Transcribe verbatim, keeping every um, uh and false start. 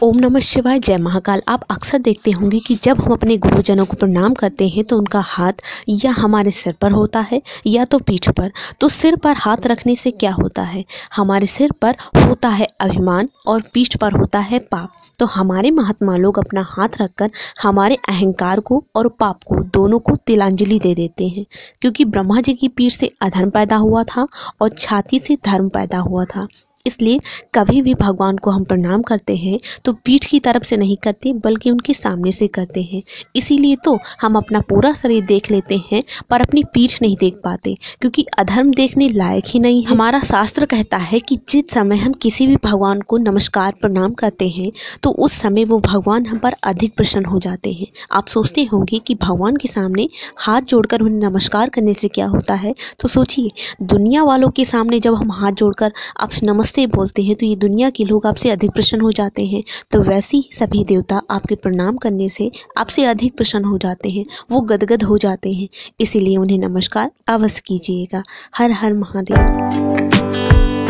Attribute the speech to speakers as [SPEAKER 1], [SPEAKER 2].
[SPEAKER 1] ओम नमः शिवाय, जय महाकाल। आप अक्सर देखते होंगे कि जब हम अपने गुरुजनों को प्रणाम करते हैं तो उनका हाथ या हमारे सिर पर होता है या तो पीठ पर। तो सिर पर हाथ रखने से क्या होता है? हमारे सिर पर होता है अभिमान और पीठ पर होता है पाप। तो हमारे महात्मा लोग अपना हाथ रखकर हमारे अहंकार को और पाप को दोनों को तिलांजलि दे देते हैं, क्योंकि ब्रह्मा जी की पीठ से अधर्म पैदा हुआ था और छाती से धर्म पैदा हुआ था। इसलिए कभी भी भगवान को हम प्रणाम करते हैं तो पीठ की तरफ से नहीं करते, बल्कि उनके सामने से करते हैं। इसीलिए तो हम अपना पूरा शरीर देख लेते हैं पर अपनी पीठ नहीं देख पाते, क्योंकि अधर्म देखने लायक ही नहीं है। हमारा शास्त्र कहता है कि जिस समय हम किसी भी भगवान को नमस्कार प्रणाम करते हैं तो उस समय वो भगवान हम पर अधिक प्रसन्न हो जाते हैं। आप सोचते होंगे कि भगवान के सामने हाथ जोड़कर उन्हें नमस्कार करने से क्या होता है, तो सोचिए, दुनिया वालों के सामने जब हम हाथ जोड़कर आपसे नमस्ते बोलते हैं तो ये दुनिया के लोग आपसे अधिक प्रसन्न हो जाते हैं। तो वैसे ही सभी देवता आपके प्रणाम करने से आपसे अधिक प्रसन्न हो जाते हैं, वो गदगद हो जाते हैं। इसीलिए उन्हें नमस्कार अवश्य कीजिएगा। हर हर महादेव।